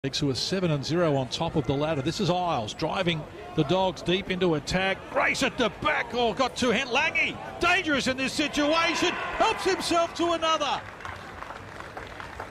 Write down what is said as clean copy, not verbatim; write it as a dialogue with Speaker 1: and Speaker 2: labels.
Speaker 1: Who are 7-0 on top of the ladder. This is Isles driving the Dogs deep into attack. Grace at the back. Oh, got two hand. Lange, dangerous in this situation. Helps himself to another.